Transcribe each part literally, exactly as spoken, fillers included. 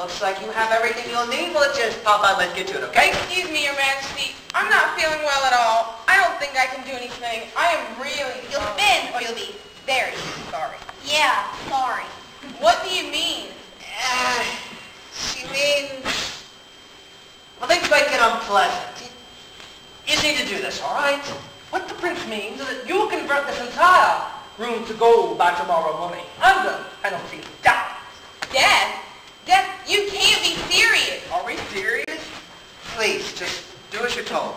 looks like you have everything you'll need. Well, let's just pop out. Let's get to it, okay? Excuse me, Your Majesty. I'm not feeling well at all. I don't think I can do anything. I am really You'll sorry. spin or you'll be Very sorry. Yeah, sorry. What do you mean? Uh, she means... Well, things might get unpleasant. You need to do this, all right? What the prince means is that you will convert this entire room to gold by tomorrow morning, under penalty of death. Death? Death? You can't be serious. Are we serious? Please, just do as you're told.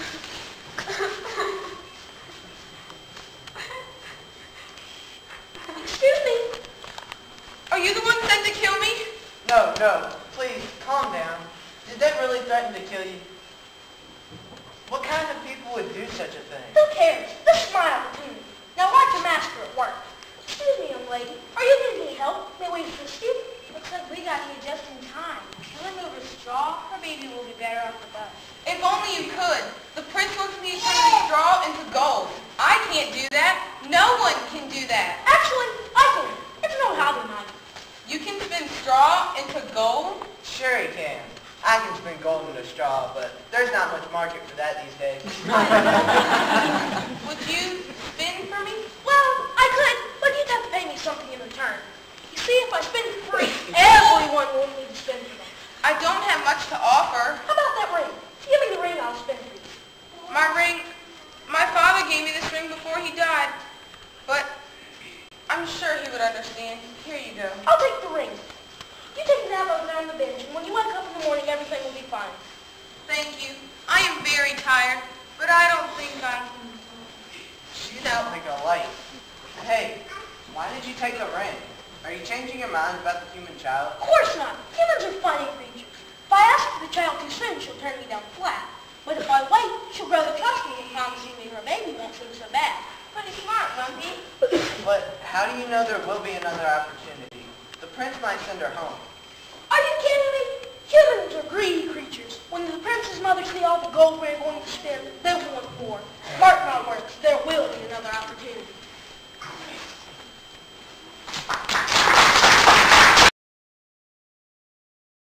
Excuse me. Are you the one sent to kill me? No, no, please, calm down. Did that really threaten to kill you? What kind of people would do such a thing? Who cares? This is my opportunity. Now watch your master at work. Excuse me, young lady. Are you needing any help? May we assist you? Looks like we got here just in time. Can we move a straw? Or maybe we'll be better off the bus. If only you could. The prince wants me to turn the straw into gold. I can't do that. No one can do that. Actually, I can. It's no hobby of mine. You can spin straw into gold? Sure he can. I can spin gold into straw, but there's not much market for that these days. Would you spin for me? Well, I could, but you'd have to pay me something in return. You see, if I spin for free, everyone will need to spin for them. I don't have much to offer. How about that ring? Give me the ring, I'll spin for you. My ring, my father gave me this ring before he died, but I'm sure he would understand. Here you go. I'll take the ring. You take a nap over there on the bench, and when you wake up in the morning, everything will be fine. Thank you. I am very tired, but I don't think I can. She's out like a light. Hey, why did you take the ring? Are you changing your mind about the human child? Of course not. Humans are funny creatures. If I ask for the child too soon, she'll turn me down flat. But if I wait, she'll grow to trust me and promise me her baby won't seem so bad. Pretty smart, Rumpy. But how do you know there will be another opportunity? The prince might send her home. Are you kidding me? Humans are greedy creatures. When the prince's mother see all the gold we're going to spend, they will want more. Mark my words, there will be another opportunity.